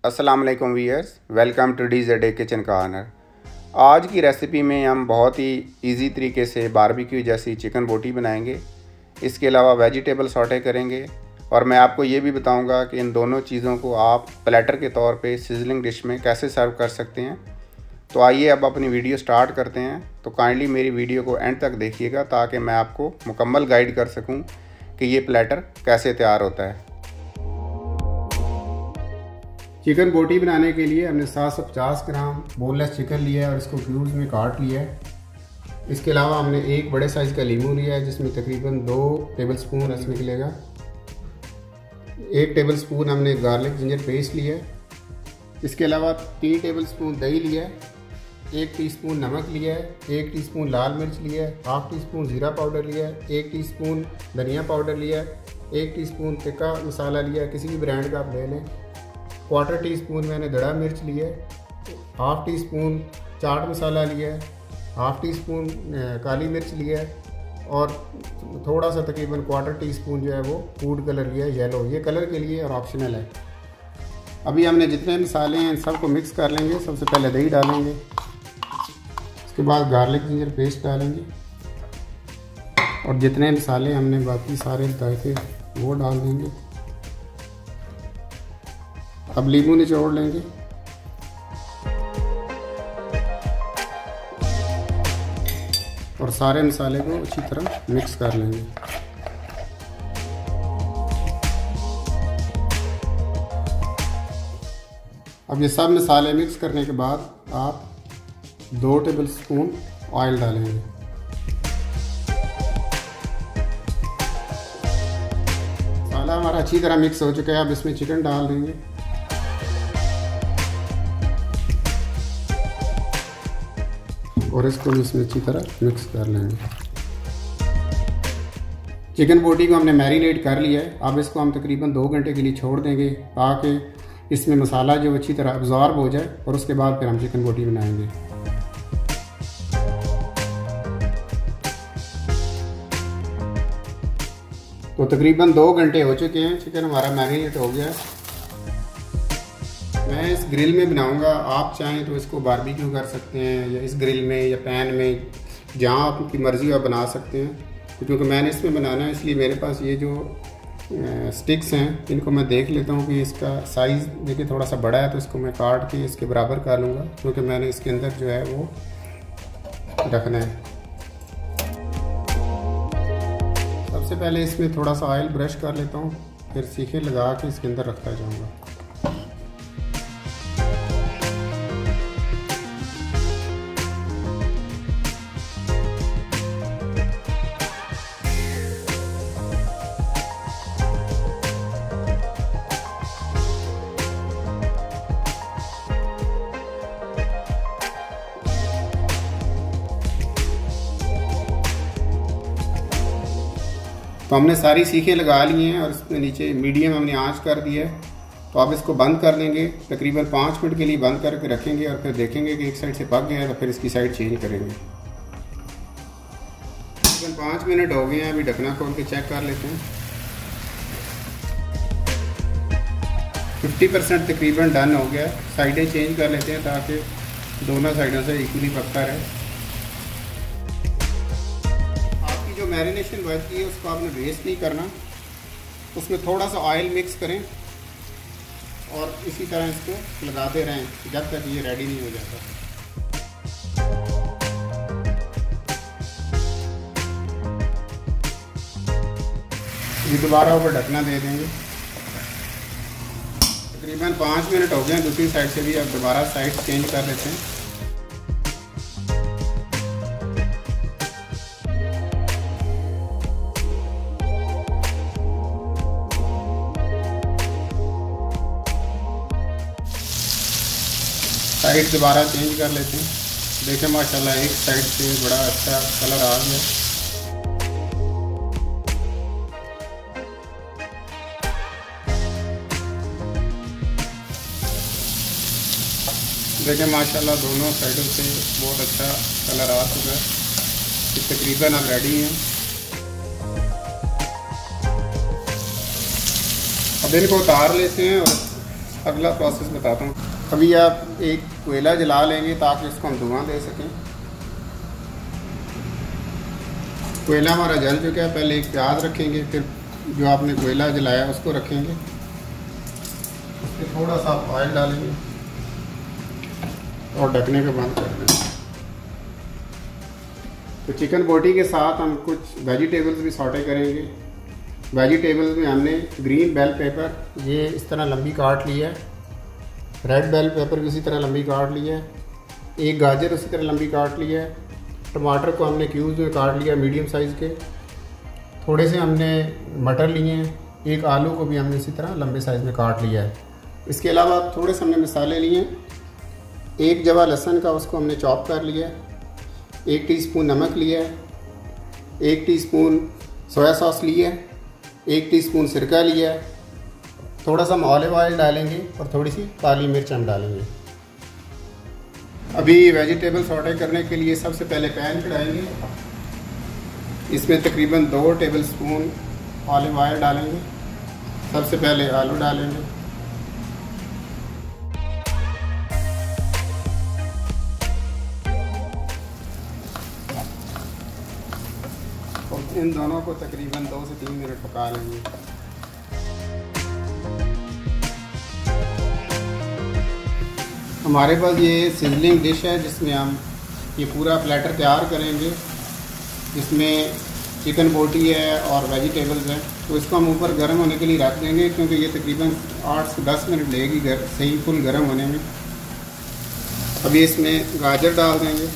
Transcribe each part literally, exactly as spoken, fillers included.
अस्सलाम वालेकुम viewers, welcome to D Z A kitchen corner. आज की रेसिपी में हम बहुत ही इजी तरीके से बारबेक्यू जैसी चिकन बोटी बनाएंगे। इसके अलावा वेजिटेबल सॉटे करेंगे और मैं आपको ये भी बताऊंगा कि इन दोनों चीज़ों को आप प्लेटर के तौर पे सिजलिंग डिश में कैसे सर्व कर सकते हैं। तो आइए अब अपनी वीडियो स्टार्ट करते हैं। तो काइंडली मेरी वीडियो को एंड तक देखिएगा ताकि मैं आपको मुकम्मल गाइड कर सकूँ कि ये प्लेटर कैसे तैयार होता है। चिकन बोटी बनाने के लिए हमने सात सौ पचास ग्राम बोनलेस चिकन लिया है और इसको क्यूब्स में काट लिया है। इसके अलावा हमने एक बड़े साइज़ का लीमू लिया है जिसमें तकरीबन दो टेबलस्पून रस निकलेगा। एक टेबलस्पून हमने गार्लिक जिंजर पेस्ट लिया है। इसके अलावा तीन टेबलस्पून दही लिया है, एक टीस्पून नमक लिया है, एक टीस्पून लाल मिर्च लिया है, हाफ टी स्पून ज़ीरा पाउडर लिया है, एक टीस्पून धनिया पाउडर लिया है, एक टीस्पून तिक्का मसाला लिया है, किसी भी ब्रांड का आप ले लें। क्वार्टर टी स्पून मैंने दड़ा मिर्च लिया है, हाफ़ टी स्पून चाट मसाला लिया है, हाफ़ टी स्पून काली मिर्च लिया है और थोड़ा सा तकरीबन क्वार्टर टी स्पून जो है वो फूड कलर लिया है, येलो। ये कलर के लिए और ऑप्शनल है। अभी हमने जितने मसाले हैं सबको मिक्स कर लेंगे। सबसे पहले दही डालेंगे, उसके बाद गार्लिक जिंजर पेस्ट डालेंगे और जितने मसाले हमने बाकी सारे बताए थे वो डाल देंगे। अब नींबू निचोड़ लेंगे और सारे मसाले को अच्छी तरह मिक्स कर लेंगे। अब ये सब मसाले मिक्स करने के बाद आप दो टेबलस्पून ऑयल डालेंगे। मसाला हमारा अच्छी तरह मिक्स हो चुका है। अब इसमें चिकन डाल देंगे और इसको भी इसमें अच्छी तरह मिक्स कर लेंगे। चिकन बोटी को हमने मैरिनेट कर लिया है। अब इसको हम तकरीबन दो घंटे के लिए छोड़ देंगे ताकि इसमें मसाला जो अच्छी तरह अब्जॉर्ब हो जाए और उसके बाद फिर हम चिकन बोटी बनाएंगे। तो तकरीबन दो घंटे हो चुके हैं, चिकन हमारा मैरिनेट हो गया है। मैं इस ग्रिल में बनाऊंगा। आप चाहें तो इसको बारबेक्यू कर सकते हैं या इस ग्रिल में या पैन में, जहां आपकी मर्ज़ी आप बना सकते हैं। क्योंकि मैंने इसमें बनाना है इसलिए मेरे पास ये जो स्टिक्स हैं इनको मैं देख लेता हूँ कि इसका साइज़ देखिए थोड़ा सा बड़ा है तो इसको मैं काट के इसके बराबर कर लूँगा, क्योंकि मैंने इसके अंदर जो है वो रखना है। सबसे पहले इसमें थोड़ा सा ऑयल ब्रश कर लेता हूँ, फिर सीखे लगा के इसके अंदर रखता जाऊँगा। तो हमने सारी सीखें लगा ली हैं और इसमें नीचे मीडियम हमने आंच कर दिया है। तो आप इसको बंद कर देंगे, तकरीबन पाँच मिनट के लिए बंद करके रखेंगे और फिर देखेंगे कि एक साइड से पक गया है तो फिर इसकी साइड चेंज करेंगे। तकरीबन पाँच मिनट हो गए हैं। अभी ढकना खोल के चेक कर लेते हैं। फिफ्टी परसेंट तकरीबन डन हो गया। साइडें चेंज कर लेते हैं ताकि दोनों साइडों से इक्वली पकता रहे। जो मैरिनेशन बची है उसको आपने वेस्ट नहीं करना, उसमें थोड़ा सा ऑयल मिक्स करें और इसी तरह इसको लगाते रहें जब तक ये रेडी नहीं हो जाता। ये दोबारा ऊपर ढकना दे देंगे। तकरीबन पाँच मिनट हो गए। दूसरी साइड से भी अब दोबारा साइड चेंज कर लेते हैं। साइड दोबारा चेंज कर लेते हैं। देखें माशाल्लाह एक साइड से बड़ा अच्छा कलर आ गया। देखें माशाल्लाह दोनों साइडों से बहुत अच्छा कलर आ चुका है। ये तकरीबन अब रेडी हैं। अब इनको उतार लेते हैं और अगला प्रोसेस बताता हूँ। अभी आप एक कोयला जला लेंगे ताकि इसको हम धुआं दे सकें। कोयला हमारा जल चुका है। पहले एक प्याज रखेंगे, फिर जो आपने कोयला जलाया उसको रखेंगे, उसके थोड़ा सा ऑयल डालेंगे और ढकने को बंद कर देंगे। तो चिकन बोटी के साथ हम कुछ वेजिटेबल्स भी सॉटे करेंगे। वेजिटेबल्स में हमने ग्रीन बेल पेपर ये इस तरह लंबी काट ली है, रेड बेल पेपर भी उसी तरह लंबी काट ली है, एक गाजर उसी तरह लंबी काट ली है, टमाटर को हमने क्यूब्स में काट लिया मीडियम साइज़ के, थोड़े से हमने मटर लिए हैं, एक आलू को भी हमने इसी तरह लंबे साइज़ में काट लिया है। इसके अलावा थोड़े से हमने मसाले लिए हैं, एक जवा लहसुन का उसको हमने चॉप कर लिया है, एक टीस्पून नमक लिया है, एक टीस्पून सोया सॉस लिया है, एक टीस्पून सिरका लिया है, थोड़ा सा हम ऑलिव ऑयल डालेंगे और थोड़ी सी काली मिर्च हम डालेंगे। अभी वेजिटेबल सॉटे करने के लिए सबसे पहले पैन चढ़ाएंगे, इसमें तकरीबन दो टेबलस्पून ऑलिव ऑयल डालेंगे। सबसे पहले आलू डालेंगे, और इन दोनों को तकरीबन दो से तीन मिनट पका लेंगे। हमारे पास ये सिजलिंग डिश है जिसमें हम ये पूरा प्लेटर तैयार करेंगे, जिसमें चिकन बोटी है और वेजिटेबल्स हैं। तो इसको हम ऊपर गर्म होने के लिए रख देंगे, क्योंकि ये तकरीबन आठ से दस मिनट लेगी गर, सही फुल गर्म होने में। अभी इसमें गाजर डाल देंगे,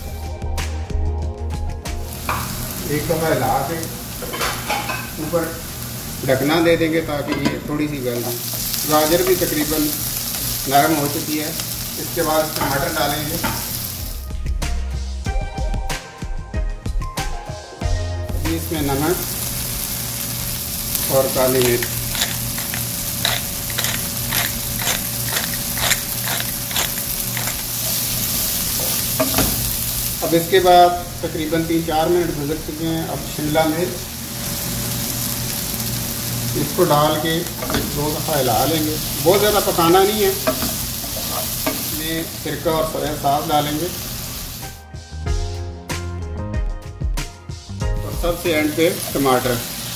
एक दफ़ा हिला के ऊपर ढकना दे देंगे ताकि ये थोड़ी सी गल जाए। गाजर भी तकरीबन नरम हो चुकी है। इसके बाद टमाटर डालेंगे, अभी इसमें नमक और काली मिर्च, अब इसके बाद तकरीबन तीन चार मिनट गुजर चुके हैं। अब शिमला मिर्च इसको डाल के दो दफ़ा हिला लेंगे, बहुत ज़्यादा पकाना नहीं है। इसमें सिरका और सोया सॉस डालेंगे और सबसे एंड पे टमाटर।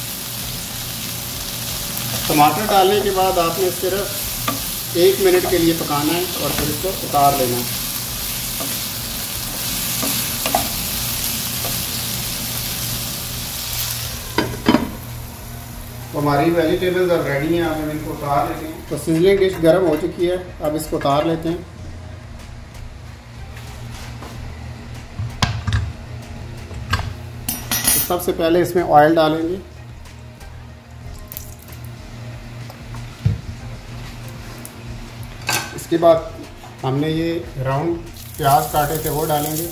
टमाटर डालने के बाद आपने सिर्फ एक मिनट के लिए पकाना है और फिर इसको उतार लेना है। तो हमारी वेजिटेबल्स अब रेडी हैं, अब हम इनको उतार लेते हैं। तो सिजलिंग डिश गर्म हो चुकी है, अब इसको उतार लेते हैं। तो सबसे पहले इसमें ऑयल डालेंगे, इसके बाद हमने ये राउंड प्याज काटे थे वो डालेंगे,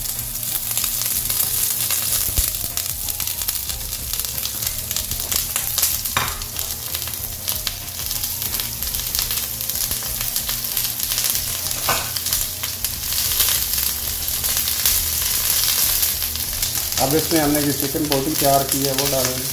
अब इसमें हमने जो चिकन बोटी तैयार की है वो डालेंगे,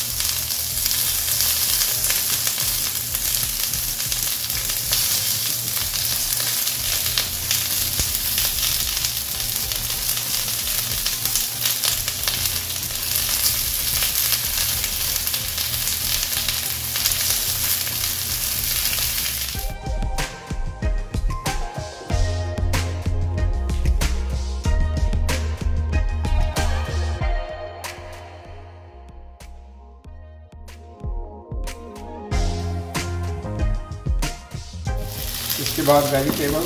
इसके बाद वेजिटेबल,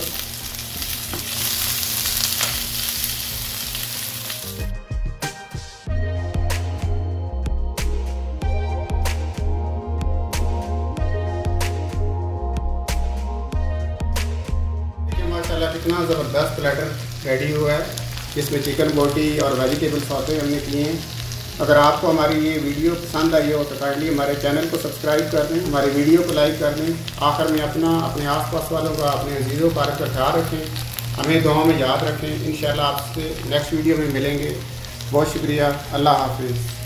माशाल्लाह कितना ज़बरदस्त प्लेटर रेडी हुआ है, जिसमें चिकन बोटी और वेजिटेबल सॉटे हमने किए हैं। अगर आपको हमारी ये वीडियो पसंद आई हो तो काइंडली हमारे चैनल को सब्सक्राइब कर दें, हमारी वीडियो को लाइक कर दें। आखिर में अपना, अपने आसपास वालों का, अपने अजीज़ों का ख्याल रखें, हमें दुआओं में याद रखें। इंशाल्लाह आपसे नेक्स्ट वीडियो में मिलेंगे। बहुत शुक्रिया, अल्लाह हाफिज़।